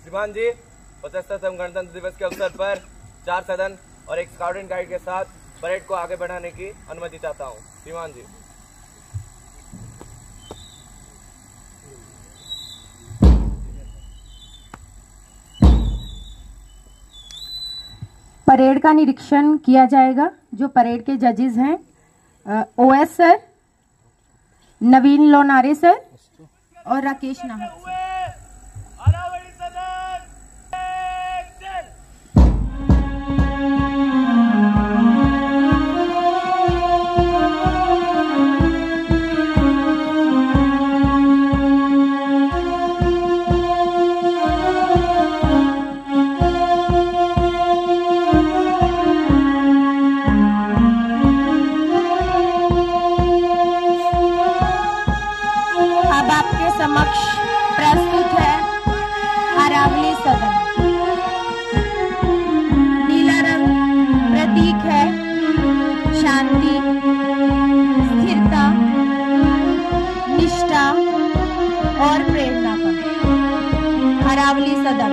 श्रीमान जी, 75वें गणतंत्र दिवस के अवसर पर 4 सदन और एक स्काउट एंड गाइड के साथ परेड को आगे बढ़ाने की अनुमति चाहता हूँ। श्रीमान जी। परेड का निरीक्षण किया जाएगा। जो परेड के जजेस हैं OS sir, Naveen Lonare sir और राकेश नाहक सर। समक्ष प्रस्तुत है अरावली सदन। नीला रंग प्रतीक है शांति, स्थिरता, निष्ठा और प्रेरणा का। अरावली सदन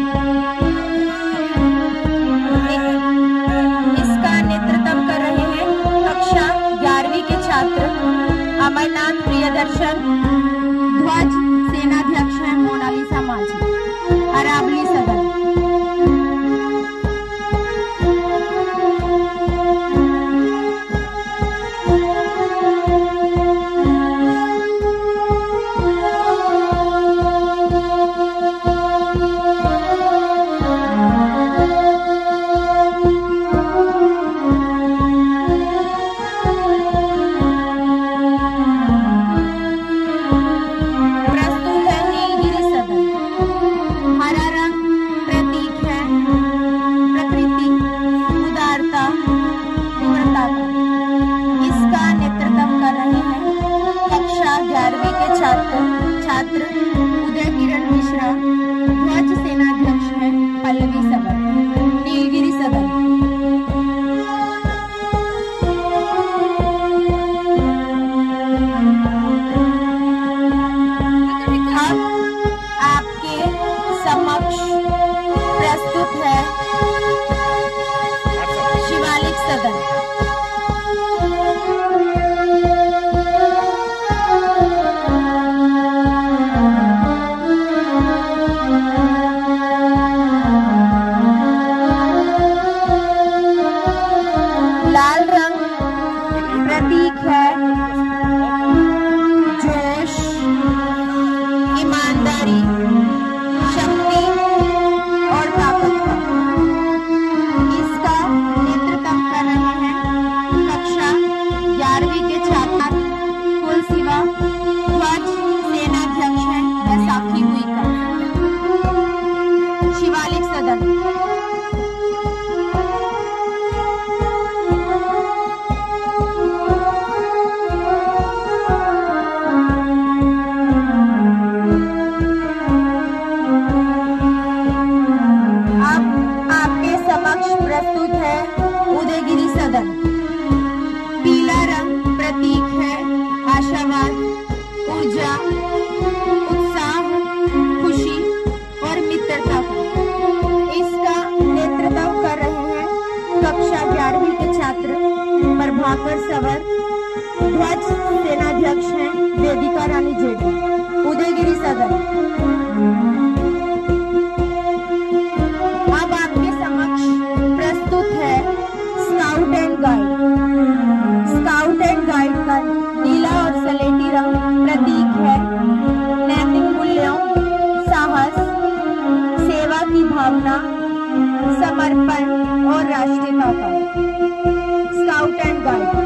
इसका नेतृत्व कर रहे हैं कक्षा 11वीं के छात्र अमरनाथ प्रियदर्शन। ध्वज सेनाध्यक्ष है मोनालिसा माझी। अरावली सदन। छात्र उदय किरण मिश्रा। ध्वज सेनाध्यक्ष है पल्लवी सदन। नीलगिरी सदन। अब आपके समक्ष प्रस्तुत है शिवालिक सदन। लाल रंग प्रतीक है जोश, ईमानदारी, शक्ति और ताकत का। इसका नेतृत्व कर रहे हैं कक्षा 11वीं के छात्र कुल सिवा। ध्वज सेनाध्यक्ष है बैसाखी हुई का। शिवालिक सदन। प्रस्तुत है उदयगिरी सदन। पीला रंग प्रतीक है आशावाद, ऊर्जा, उत्साह, खुशी और मित्रता का। इसका नेतृत्व कर रहे हैं कक्षा 11वीं के छात्र प्रभाकर सवर। ध्वज सेनाध्यक्ष हैं वेदिका रानी जेडी। उदयगिरी सदन। अब आपके समक्ष प्रस्तुत है scout and guide. Scout and guide का नीला और सलेटी रंग प्रतीक है नैतिक मूल्यों, साहस, सेवा की भावना, समर्पण और राष्ट्रीयता का। Scout and guide.